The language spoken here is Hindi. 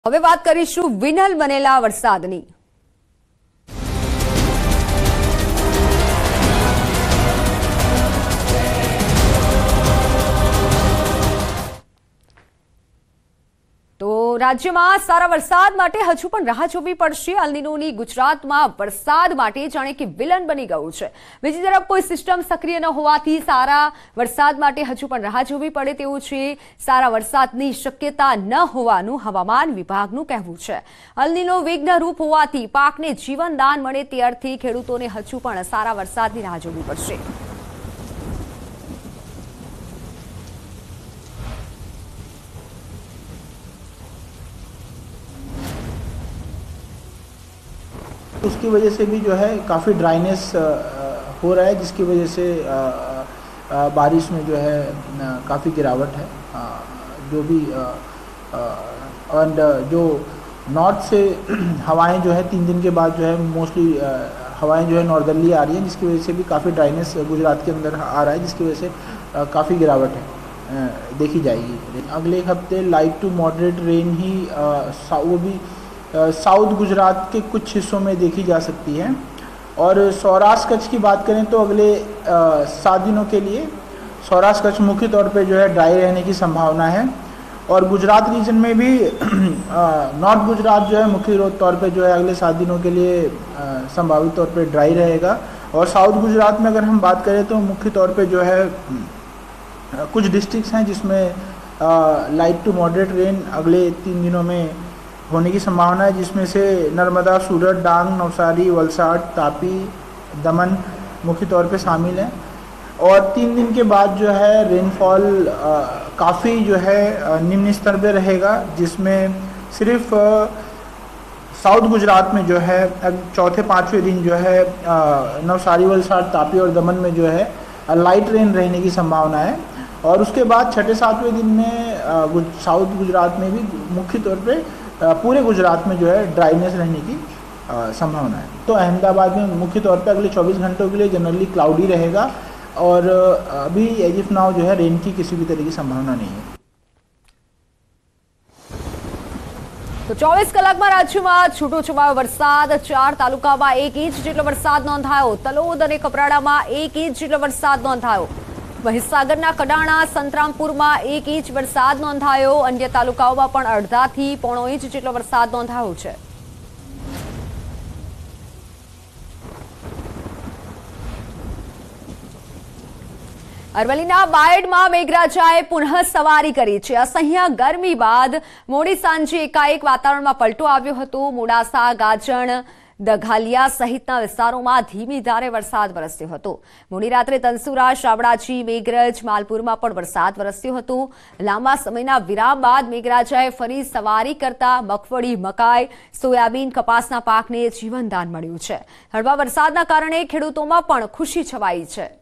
હવે વાત કરીશું વિનલ બનેલા વરસાદની। તો રાજ્યમાં સારા વરસાદ માટે હજુ પણ રાહ જોવી પડશે। અલ નીનોની ગુજરાતમાં વરસાદ માટે જાણે કે વિલન બની ગયું છે। બીજી તરફ કોઈ સિસ્ટમ સક્રિય ન હોવાથી સારા વરસાદ માટે હજુ પણ રાહ જોવી પડે તેવું છે। સારા વરસાદની શક્યતા ન હોવાનું હવામાન વિભાગનું કહેવું છે। અલ નીનો વેગના રૂપ હોવાથી પાકને જીવનદાન મળે તે અર્થે ખેડૂતોને હજુ પણ સારા વરસાદની રાહ જોવી પડશે। उसकी वजह से भी जो है काफ़ी ड्राइनेस हो रहा है, जिसकी वजह से बारिश में जो है काफ़ी गिरावट है। जो भी एंड जो नॉर्थ से हवाएं जो है 3 दिन के बाद जो है मोस्टली हवाएं जो है नॉर्दर्ली आ रही हैं, जिसकी वजह से भी काफ़ी ड्राइनेस गुजरात के अंदर आ रहा है, जिसकी वजह से काफ़ी गिरावट है देखी जाएगी। अगले एक हफ्ते लाइट टू मॉडरेट रेन ही वो भी साउथ गुजरात के कुछ हिस्सों में देखी जा सकती है। और सौराष्ट्र कच्छ की बात करें तो अगले 7 दिनों के लिए सौराष्ट्र कच्छ मुख्य तौर पे जो है ड्राई रहने की संभावना है। और गुजरात रीजन में भी नॉर्थ गुजरात जो है मुख्य तौर पे जो है अगले 7 दिनों के लिए संभावित तौर पे ड्राई रहेगा। और साउथ गुजरात में अगर हम बात करें तो मुख्य तौर पे जो है कुछ डिस्ट्रिक्ट्स हैं जिसमें लाइट टू मॉडरेट रेन अगले 3 दिनों में होने की संभावना है, जिसमें से नर्मदा, सूरत, डांग, नवसारी, वलसाड, तापी, दमन मुख्य तौर पे शामिल हैं। और 3 दिन के बाद जो है रेनफॉल काफ़ी जो है निम्न स्तर पे रहेगा, जिसमें सिर्फ साउथ गुजरात में जो है चौथे 5वें दिन जो है नवसारी, वलसाड, तापी और दमन में जो है लाइट रेन रहने की संभावना है। और उसके बाद 6-7वें दिन में साउथ गुजरात में भी मुख्य तौर पे पूरे गुजरात में जो है ड्राइनेस रहने की संभावना है। तो अहमदाबाद में मुख्य तौर पे अगले 24 घंटों के लिए जनरली क्लाउडी रहेगा और अभी एज इफ नाउ जो है रेन की किसी भी तरह की संभावना नहीं है। तो 24 કલાકમાં રાજ્યમાં છૂટોછવાયો વરસાદ। 4 તાલુકામાં 1 ઇંચ જેટલો વરસાદ નોંધાયો। તલોદ અને કપરાડામાં 1 ઇંચ જેટલો વરસાદ નોંધાયો। મહીસાગરના કડાણા, સંતરામપુરમાં 1 ઇંચ વરસાદ નોંધાયો। અન્ય તાલુકાઓમાં પણ અડધાથી પોણો ઇંચ જેટલો વરસાદ નોંધાયો છે। અરવલ્લીના બાયડમાં મેઘરાજાએ પુનઃ સવારી કરી છે। અસહ્ય ગરમી બાદ મોડી સાંજે એકાએક વાતાવરણમાં પલટો આવ્યો હતો। મોડાસા, ગાજણ, દઘાલિયા સહિતના વિસ્તારોમાં ધીમી ધારે વરસાદ વરસ્યો હતો। મોડી રાત્રે તનસુરા, શામળાજી, મેઘરજ, માલપુરમાં પણ વરસાદ વરસ્યો હતો। લાંબા સમયના વિરામ બાદ મેઘરાજાએ ફરી સવારી કરતા મગફળી, મકાઈ, સોયાબીન, કપાસના પાકને જીવનદાન મળ્યું છે। હળવા વરસાદના કારણે ખેડૂતોમાં પણ ખુશી છવાઈ છે।